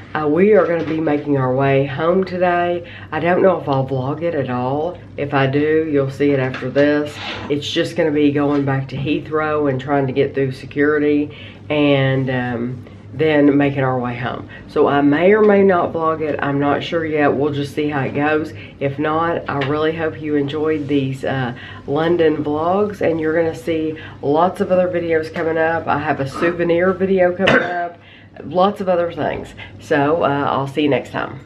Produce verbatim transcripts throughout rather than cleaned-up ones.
Uh, we are going to be making our way home today. I don't know if I'll vlog it at all. If I do, you'll see it after this. It's just going to be going back to Heathrow and trying to get through security, and um, then making our way home. So I may or may not vlog it. I'm not sure yet. We'll just see how it goes. If not, I really hope you enjoyed these uh, London vlogs, and you're going to see lots of other videos coming up. I have a souvenir video coming up. Lots of other things. So uh, I'll see you next time.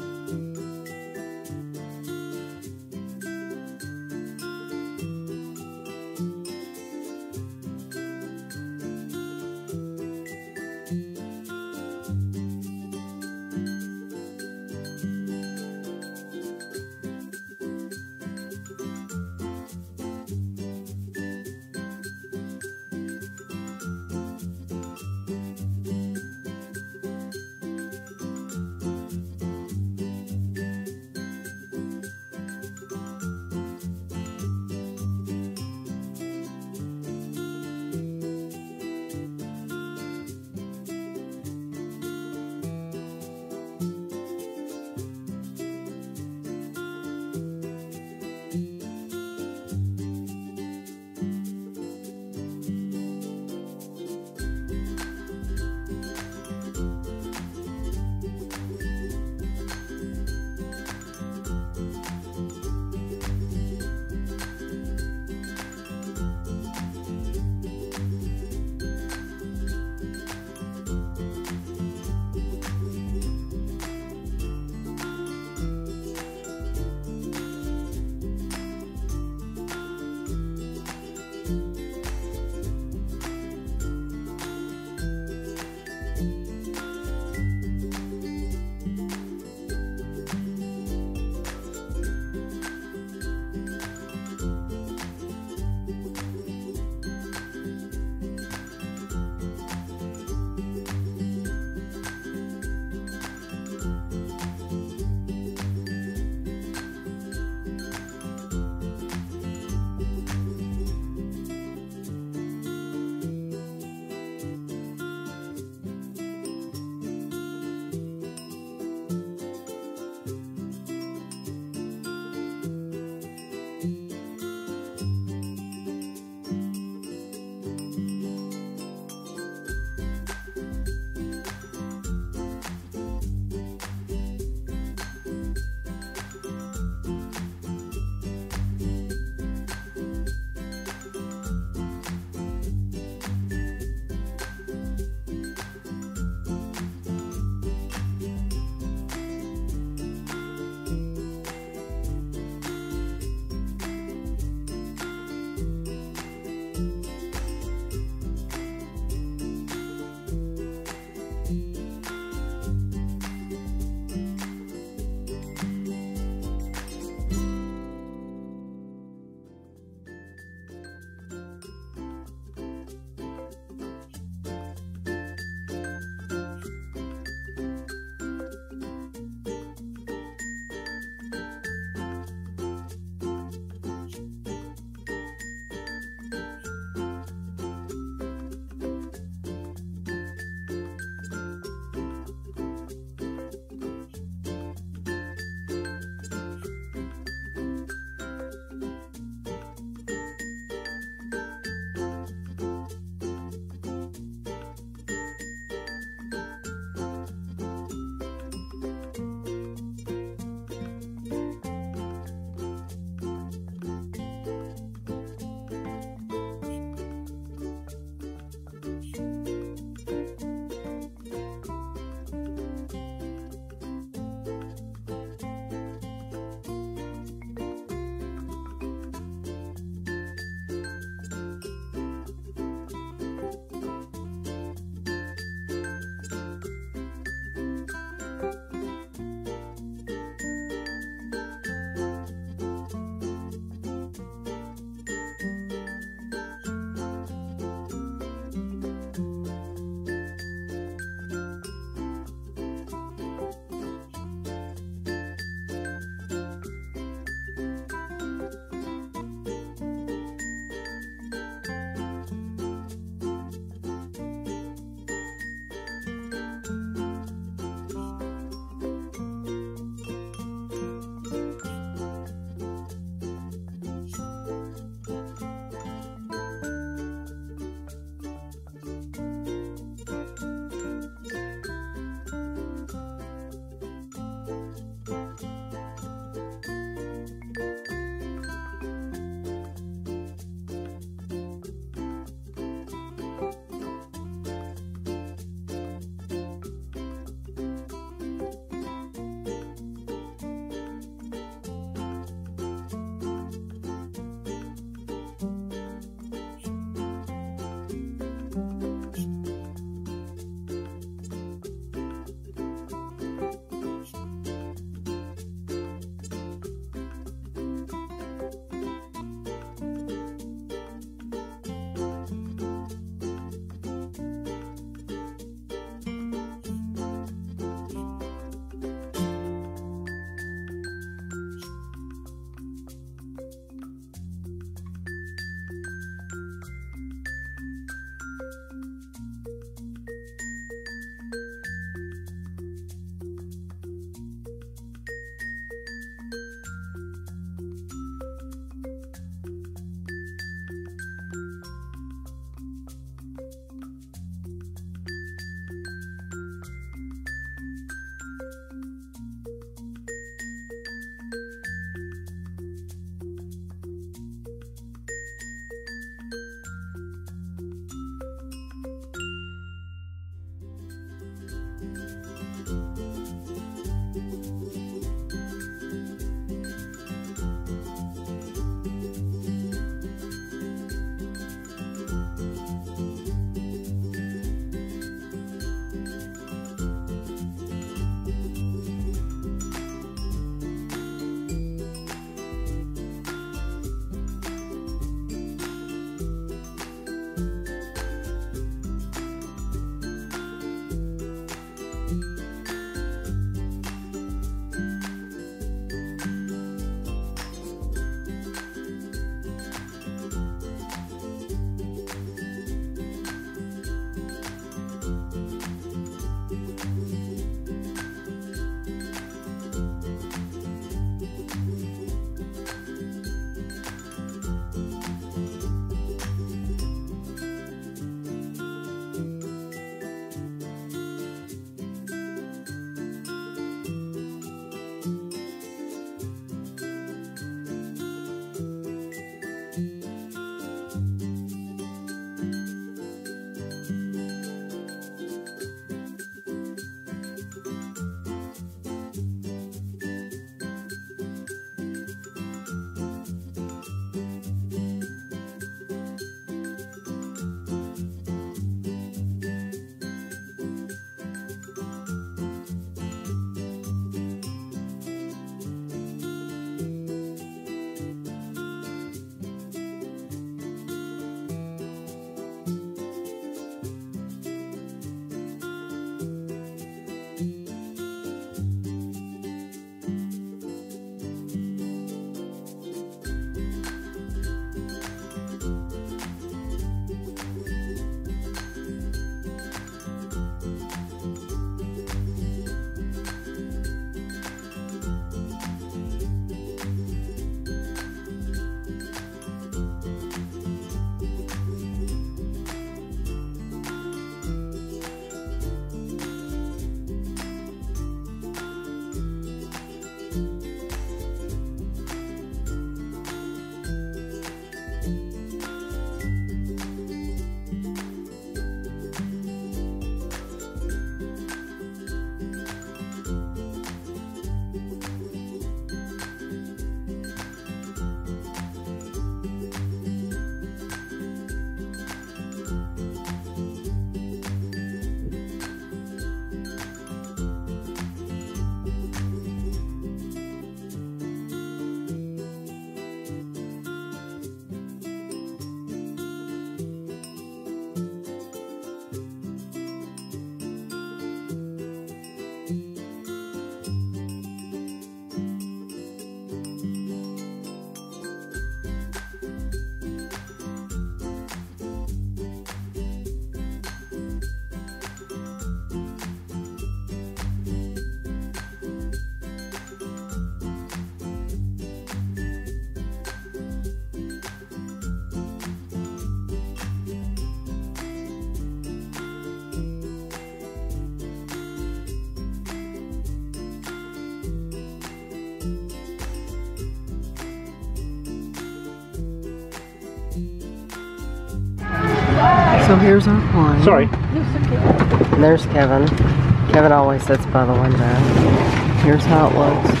So here's our plane. Sorry. And there's Kevin. Kevin always sits by the window. Here's how it looks.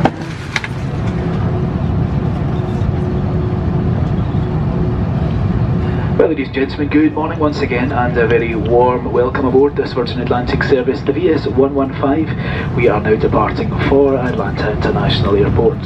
Well, ladies and gentlemen, good morning once again and a very warm welcome aboard this Virgin Atlantic service, the V S one one five. We are now departing for Atlanta International Airport.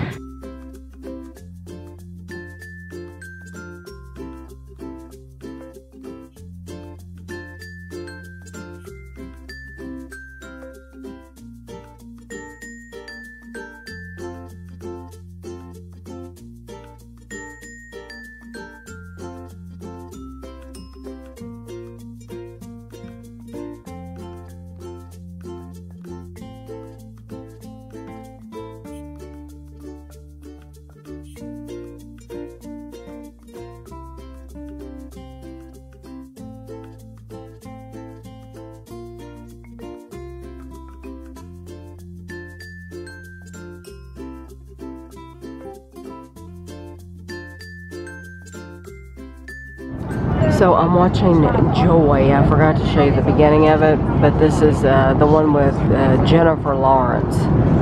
So I'm watching Joy. I forgot to show you the beginning of it, but this is uh, the one with uh, Jennifer Lawrence.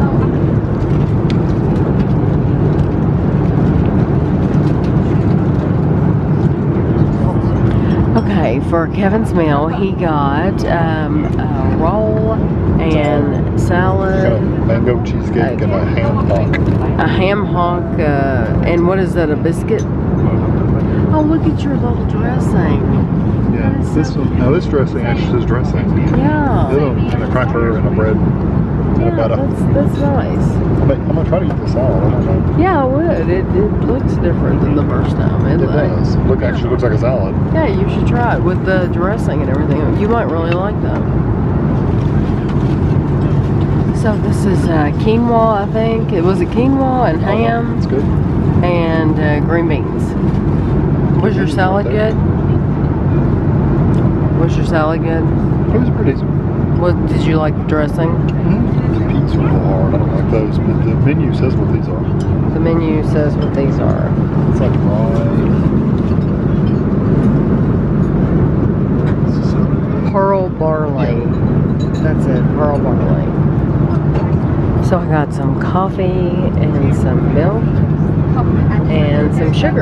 Okay, for Kevin's meal, he got um, a roll and salad. Got a mango cheesecake uh, and a ham hock. A ham hock, uh, and what is that, a biscuit? Oh, look at your little dressing. Yeah, this one, now this dressing actually is dressing. Yeah. The other one, and a cracker and a bread. Yeah, and about that's, a, that's nice. I'm, I'm going to try to eat the salad. I don't know. Yeah, I would. It, it looks different than the first time. It, It like, does. Look, actually looks like a salad. Yeah, you should try it with the dressing and everything. You might really like that. So this is uh, quinoa, I think. It was a quinoa and ham. It's good. And uh, green beans. Was your salad good? Was your salad good? It was pretty decent. What did you like the dressing? Mm-hmm. The peas are a little hard. I don't like those, but the menu says what these are. The menu says what these are. It's like rye. Pearl barley. That's it, pearl barley. So I got some coffee and some milk and some sugar.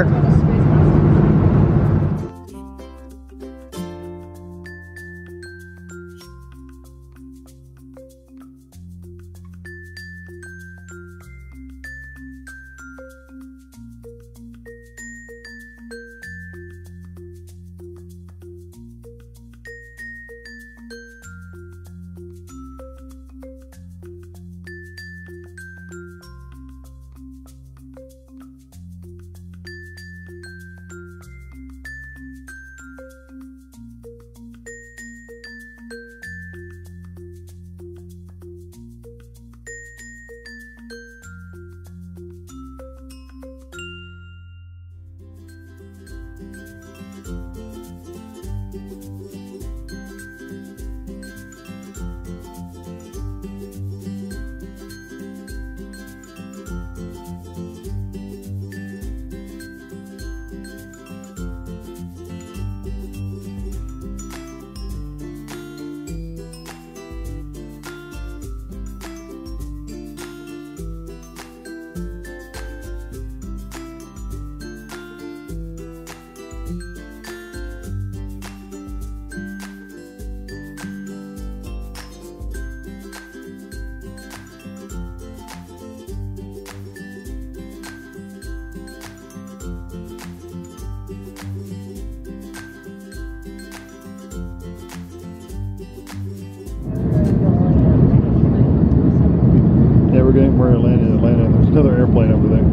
Yeah, we're getting we're in Atlanta, Atlanta. There's another airplane over there.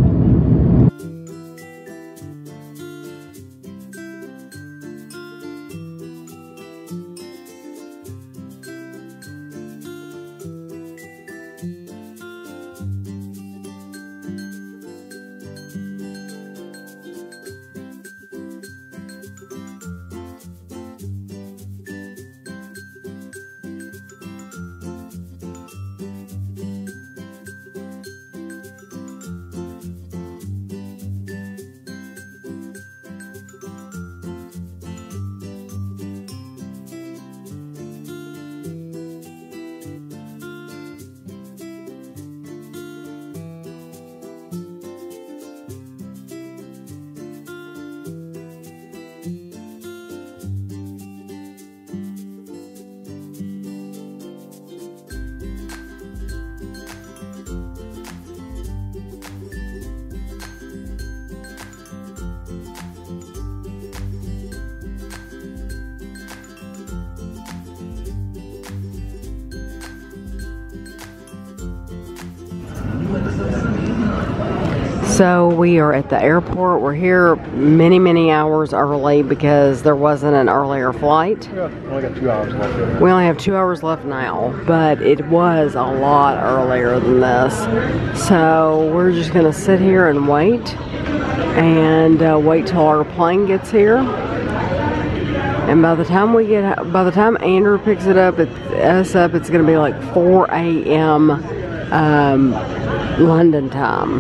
So we are at the airport. We're here many, many hours early because there wasn't an earlier flight. Yeah, only got two hours left. We only have two hours left now, but it was a lot earlier than this. So we're just gonna sit here and wait and uh, wait till our plane gets here. And by the time we get, by the time Andrew picks it up, it, us up, it's gonna be like four A M Um, London time.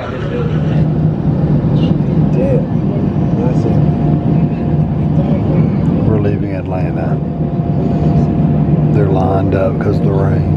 We're leaving Atlanta. They're lined up because of the rain.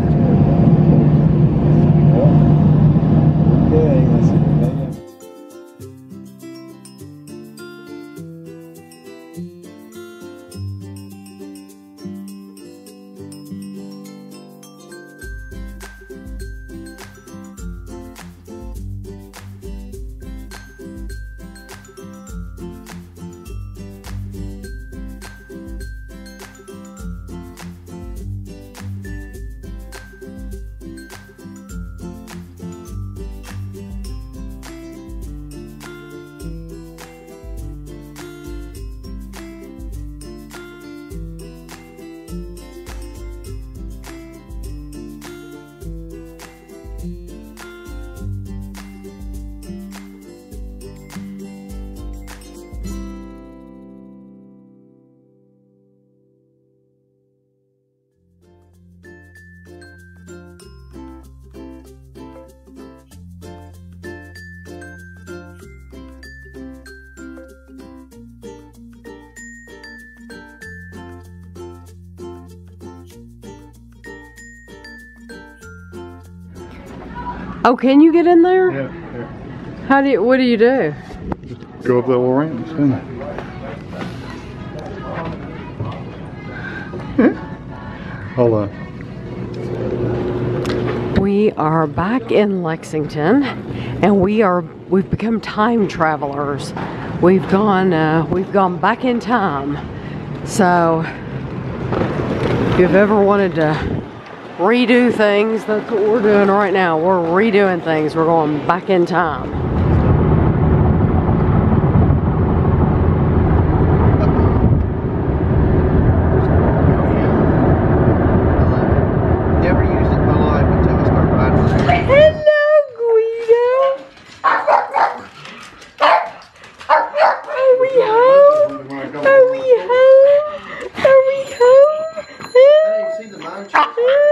Oh, can you get in there? Yeah, yeah. How do you, what do you do? Go up that little ramp. Hold on. We are back in Lexington, and we are we've become time travelers. We've gone uh, we've gone back in time. So if you've ever wanted to redo things, that's what we're doing right now. We're redoing things. We're going back in time. Never used it in my life until I started riding with it. Hello, Guido. Are we home? Are we home? Are we home? Hey, see the munchies?